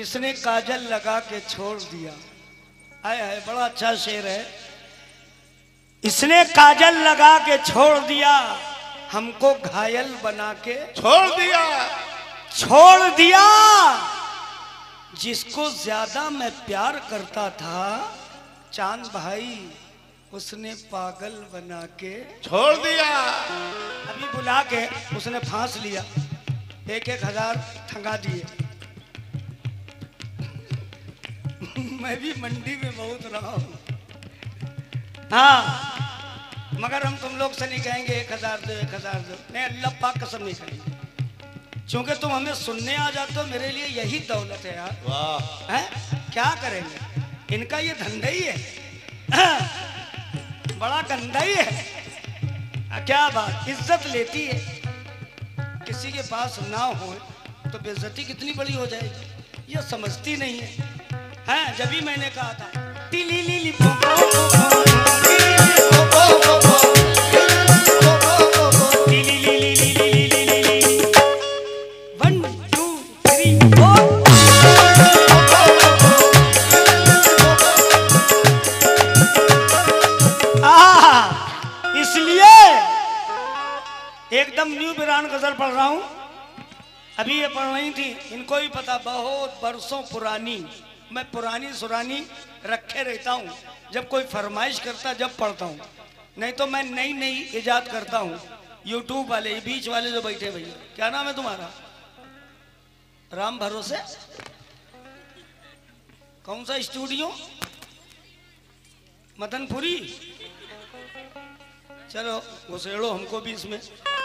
इसने काजल लगा के छोड़ दिया। आए हाय, बड़ा अच्छा शेर है। इसने काजल लगा के छोड़ दिया, हमको घायल बना के छोड़ दिया। छोड़ दिया। जिसको ज्यादा मैं प्यार करता था चांद भाई, उसने पागल बना के छोड़ दिया। अभी बुला के उसने फांस लिया, 1,000 ठगा दिए। मैं भी मंडी में बहुत रहा हूँ। हाँ, मगर हम तुम लोग से नहीं कहेंगे 1,000 दो 1,000 दो, नहीं, अल्लाह पाक कसम नहीं कहेंगे, क्योंकि तुम हमें सुनने आ जाते हो। मेरे लिए यही दौलत है यार। वाह, हैं? क्या करेंगे, इनका ये धंधा ही है, बड़ा गंदा ही है। क्या बात, इज्जत लेती है। किसी के पास ना हो तो बेइज्जती कितनी बड़ी हो जाएगी, ये समझती नहीं है। हैं? जब भी मैंने कहा था टिली ली पो पो पो पो, एकदम न्यू बिरान गजल पढ़ रहा हूं। अभी ये पढ़ रही थी, इनको भी पता, बहुत बरसों पुरानी। मैं पुरानी सुरानी रखे रहता हूं, जब कोई फरमाइश करता जब पढ़ता हूं, नहीं तो मैं नई नई इजाद करता हूं। यूट्यूब वाले, बीच वाले जो बैठे भैया, क्या नाम है तुम्हारा? राम भरोसे? कौन सा स्टूडियो? मदनपुरी? चलो घुसेड़ो हमको भी इसमें।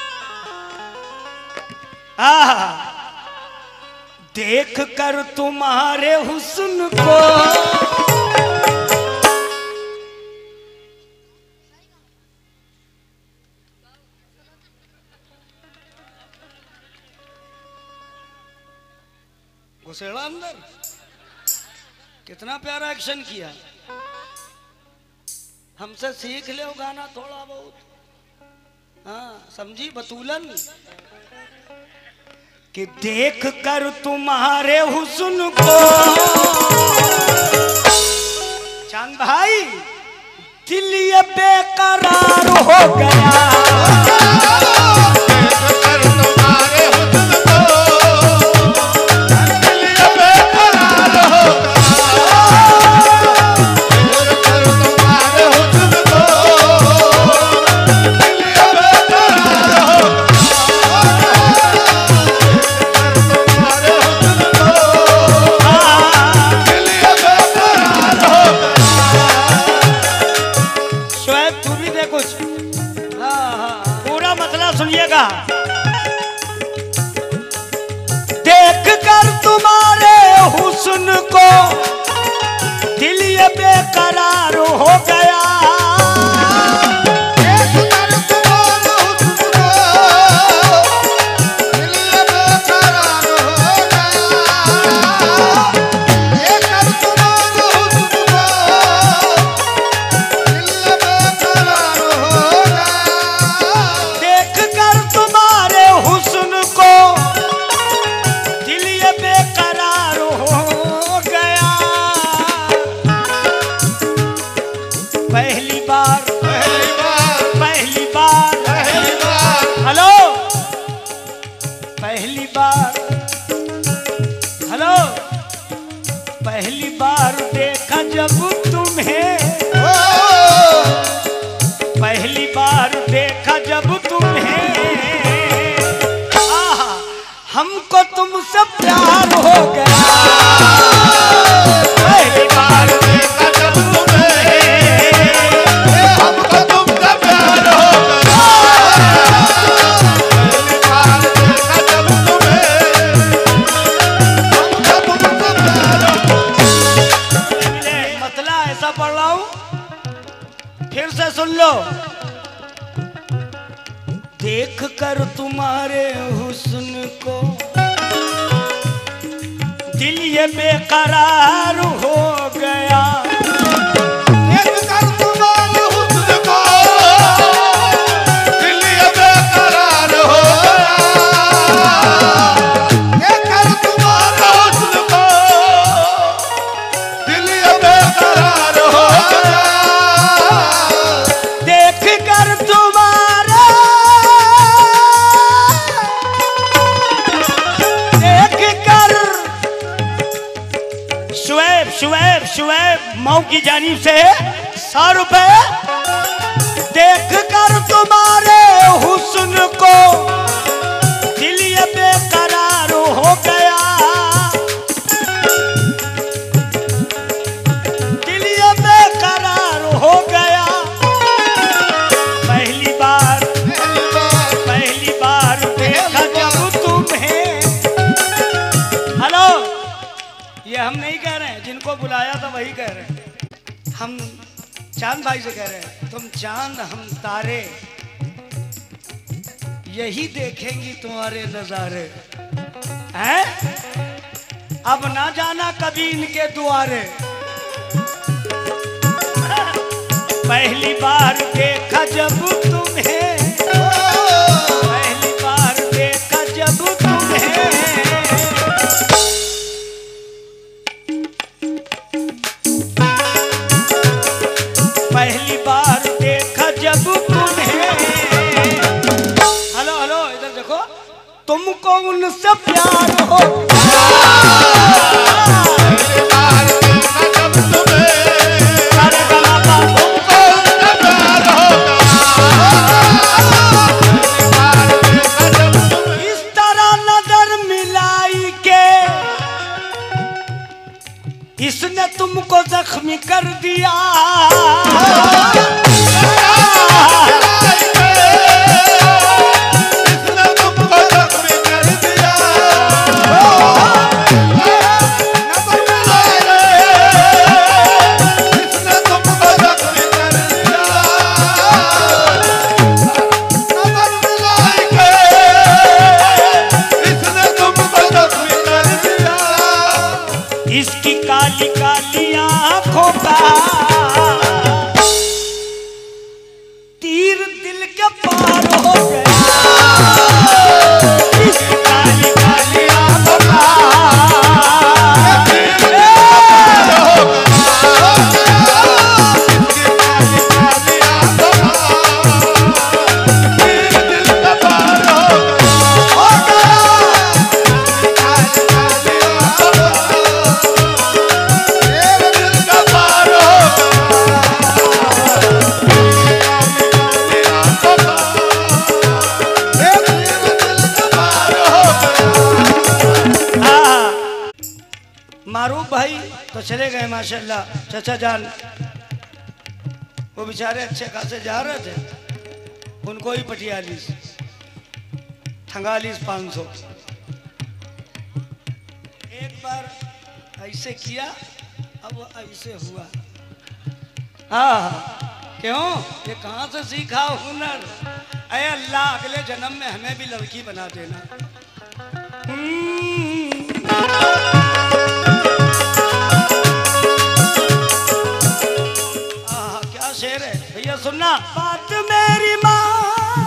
देख कर तुम्हारे हुस्न को घुसेड़ा अंदर। कितना प्यारा एक्शन किया। हमसे सीख ले गाना थोड़ा बहुत। हाँ, समझी बतूलन? कि देख कर तुम्हारे हुस्न को चांद भाई, दिल ये बेकरार हो गया। देख कर तुम्हारे हुस्न को दिल ये बेकरार हो गया। पहली बार देखा जब तुम्हें, पहली बार देखा जब तुम्हें, हमको तुमसे प्यार हो गया। पहली बार देखा जब तुम्हें, हमको तुमसे प्यार हो गया। पहली बार देखा जब तुम्हें, हमको तुमसे प्यार हो गया। मतला ऐसा पढ़ रहा हूं, फिर से सुन लो। देख कर तुम्हारे हुस्न को दिल ये बेकरार हो गया। देख कर तुम्हारे हुस्न को दिल ये बेकरार हो गया। देख कर तुम्हारे हुस्न को की जानिब से 100 रुपए। देख कर तुम्हारे हुस्न को दिल ये बेकरार हो गया, दिल ये बेकरार हो गया। पहली बार देखा जब तुम्हें। हेलो, ये हम नहीं कह रहे हैं, जिनको बुलाया था वही कह रहे हैं। हम चांद भाई से कह रहे हैं, तुम चांद हम तारे, यही देखेंगी तुम्हारे नजारे हैं। अब ना जाना कभी इनके दुआरे। पहली बार देखा जब तुम्हें, पहली बार देखा जब तुम्हें। पहली बार देखा जब तुम्हें। हेलो हेलो, इधर देखो, तुमको उनसे प्यार हो। पहली बार देखा जब तुम्हें, सारे गलाबा तुमको उनसे प्यार हो। पहली बार देखा जब तुम्हें। इस तरह नजर मिलाई के इसने तुमको जख्मी कर दिया। इसकी काली काली आंखों का तीर दिल के पार हो गया। इसकी काली काली आंखों का तीर दिल के पार हो गया। इसकी काली काली आंखों का तीर दिल के पार हो गया। मारूफ भाई तो चले गए माशाल्लाह। चाचा जान वो बेचारे अच्छे खासे जा रहे थे, उनको ही 45 ठंगालीस 500। एक बार ऐसे किया, अब ऐसे हुआ। हाँ, क्यों? ये कहाँ से सीखा हुनर? अरे अल्लाह अगले जन्म में हमें भी लड़की बना देना। क्या शेर है भैया, सुनना बात मेरी माँ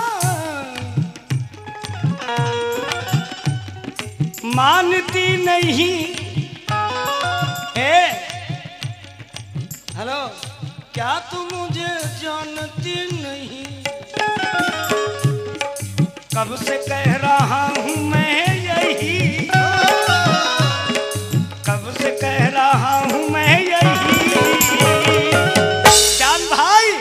मानती नहीं। हेलो, क्या तुम मुझे जानती नहीं? कब से कह रहा हूँ मैं यही, कब से कह रहा हूँ मैं यही। चांद भाई,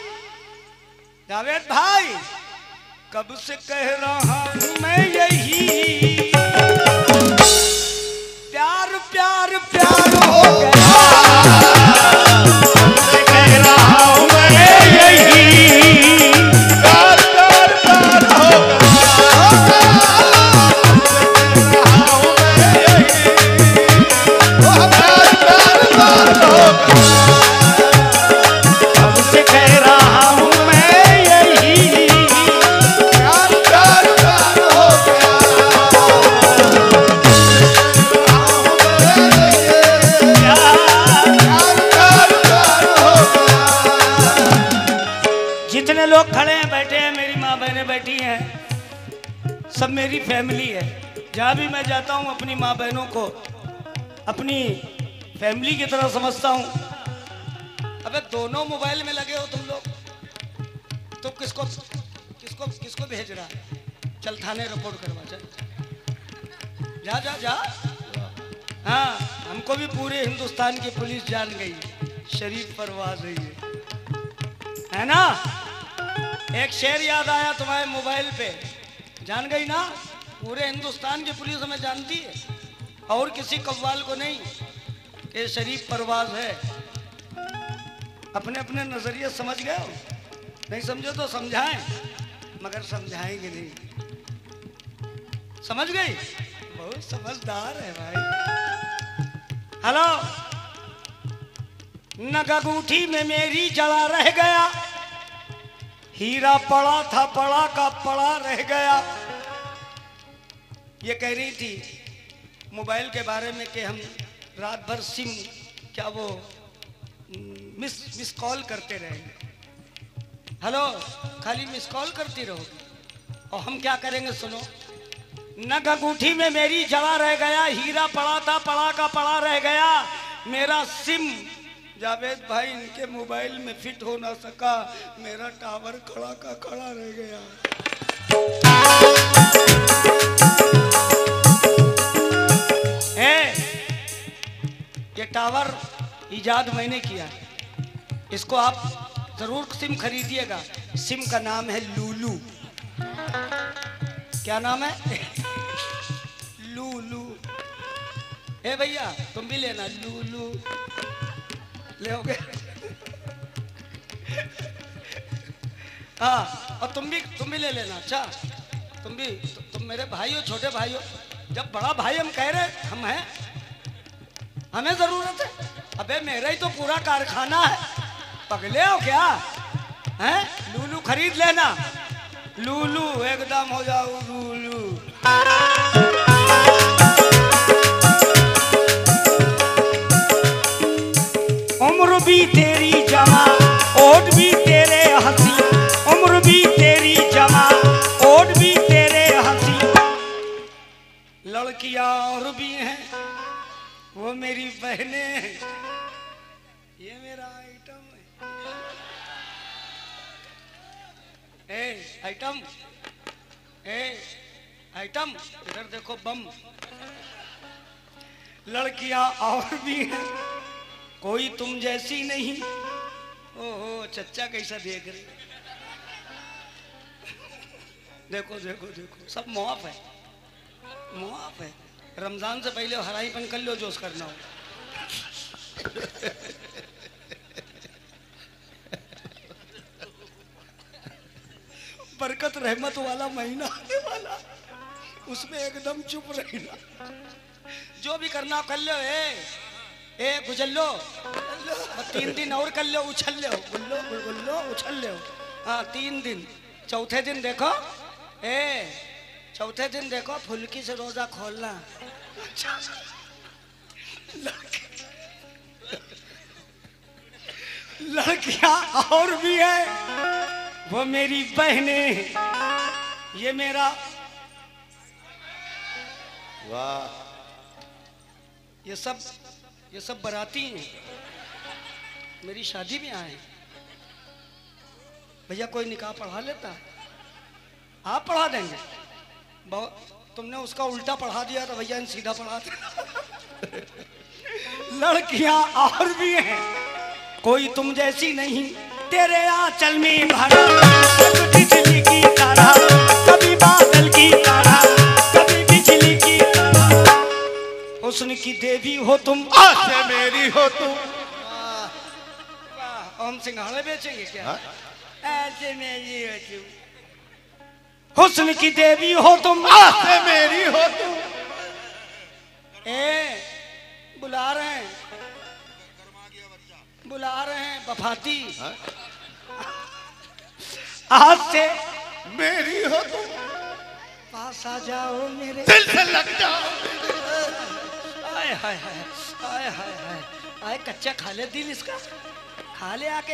जावेद भाई, कब से कह रहा हूँ मैं यही। प्यार प्यार प्यार हो गया। कब से कह रहा हूँ मैं यही। प्यार प्यार प्यार हो गया। कब से कह रहा हूँ मैं यही। प्यार प्यार प्यार हो गया। जितने लोग खड़े हैं, बैठे हैं, मेरी माँ बहनें बैठी हैं, सब मेरी फैमिली है। जहाँ भी मैं जाता हूँ अपनी माँ बहनों को अपनी फैमिली की तरह समझता हूँ। अबे दोनों मोबाइल में लगे हो तुम लोग, तो किसको किसको किसको भेज रहा है? चल थाने रिपोर्ट करवा, चल जा जा जा। हाँ, हमको भी पूरे हिंदुस्तान की पुलिस जान गई। शरीफ परवाज है ना। एक शेर याद आया तुम्हारे मोबाइल पे, जान गई ना, पूरे हिंदुस्तान की पुलिस हमें जानती है और किसी कव्वाल को नहीं, ये शरीफ परवाज है। अपने अपने नजरिए समझ गए हो, नहीं समझो तो समझाएं, मगर समझाएंगे नहीं। समझ गई, बहुत समझदार है भाई। हेलो, नग अंगूठी में मेरी जड़ा रह गया, हीरा पड़ा था पड़ा का पड़ा रह गया। ये कह रही थी मोबाइल के बारे में कि हम रात भर सिम क्या वो मिस कॉल करते रहेंगे। हेलो, खाली मिस कॉल करती रहोगी और हम क्या करेंगे सुनो। नग अंगूठी में मेरी जड़ा रह गया, हीरा पड़ा था पड़ा का पड़ा रह गया। मेरा सिम जावेद भाई इनके मोबाइल में फिट हो ना सका, मेरा टावर खड़ा का खड़ा रह गया। ये टावर इजाद मैंने किया है, इसको आप जरूर सिम खरीदिएगा। सिम का नाम है लूलू। क्या नाम है? लूलू। ए भैया तुम भी लेना लूलू, लेओगे? हाँ, और तुम भी ले लेना। अच्छा तुम मेरे भाई हो, छोटे भाई हो। जब बड़ा भाई हम कह रहे हम हैं, हमें जरूरत है। अबे मेरा ही तो पूरा कारखाना है, पगले हो क्या? हैं? लूलू खरीद लेना, लूलू एकदम हो जाओ लूलू। उम्र भी तेरी जमा, ओट भी तेरे हंसी, उम्र भी तेरी जमा, ओट भी तेरे हंसी। लड़कियां और भी हैं, वो मेरी बहनें हैं। ये मेरा आइटम है। आइटम इधर देखो, बम। लड़कियां और भी हैं, कोई तुम जैसी नहीं। ओहो, चच्चा कैसा देख रही। देखो देखो देखो, सब मुआफ है, मुआफ है। रमजान से पहले हराईपन कर लो, जोश करना हो। बरकत रहमत वाला महीना आने वाला, उसमें एकदम चुप रहना। जो भी करना कर लो। ए गुजर लो, 3 दिन और कर लो, उछल लो, गुल्लो उछल लो। हाँ 3 दिन। चौथे दिन देखो, चौथे दिन देखो फुल्की से रोजा खोलना। लड़कियां और भी है, वो मेरी बहनें। ये मेरा वाह, ये सब बाराती हैं, मेरी शादी में आए। भैया कोई निकाह पढ़ा लेता है? आप पढ़ा देंगे? तुमने उसका उल्टा पढ़ा दिया तो भैया ने सीधा पढ़ा दिया। लड़कियां और भी हैं, कोई तुम जैसी नहीं। तेरे आंचल में भरा कभी बिजली की तरह, कभी बादल की तरह, कभी बिजली की तरह। हुस्न की देवी हो तुम, आसे मेरी हो तुम। हम सिंघाड़े बेचेंगे क्या? ऐसे मेरी हो तुम, हुस्न की देवी हो तुम, आसे मेरी हो तुम। बुला रहे हैं, बुला रहे हैं बफाती। आज से मेरी हो तुम, पास आ जाओ मेरे, दिल से लग जाओ। आय हाय हाय, आय हाय हाय, आय कच्चा खा ले दिल इसका, खा ले आके।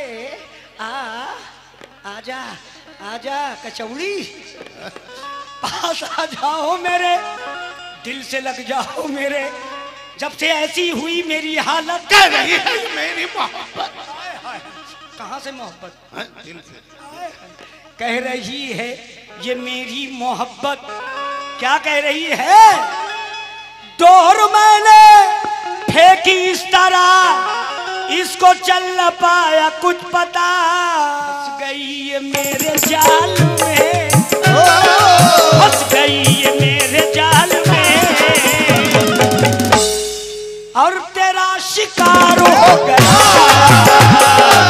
आजा आजा कचौड़ी, पास आ जाओ मेरे, दिल से लग जाओ मेरे। जब से ऐसी हुई मेरी हालत, कह रही है मेरी मोहब्बत। कहाँ से मोहब्बत? दिल से। कह रही है ये मेरी मोहब्बत। क्या कह रही है? डोर मैंने फेंकी इस तरह, इसको चल न पाया कुछ पता, फंस गई ये मेरे जाल में, फंस गई ये मेरे जाल में, और तेरा शिकार हो गया।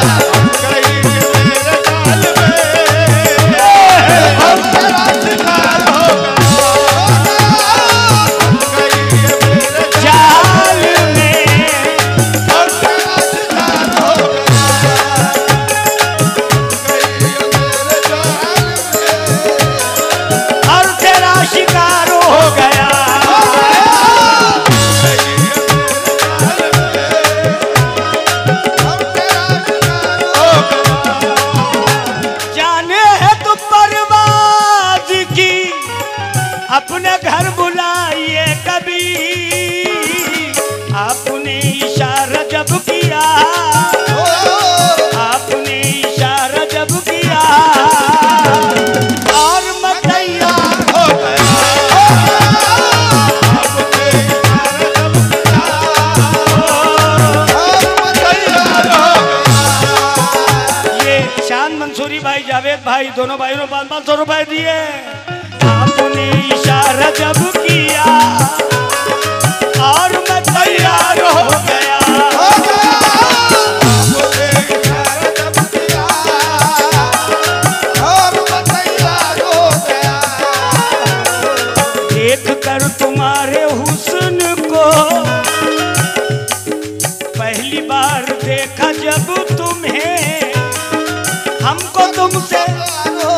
अपने घर बुलाइए कभी, आपने इशारा जब किया, आपने इशारा जब किया, और मैं तैयार हो गया। ये चांद मंसूरी भाई, जावेद भाई, दोनों भाइयों ने 500 रुपए दिए। आपने इशारा जब किया और मैं तैयार हो गया, देख कर तुम्हारे हुस्न को पहली बार देखा जब तुम्हें, हमको तुमसे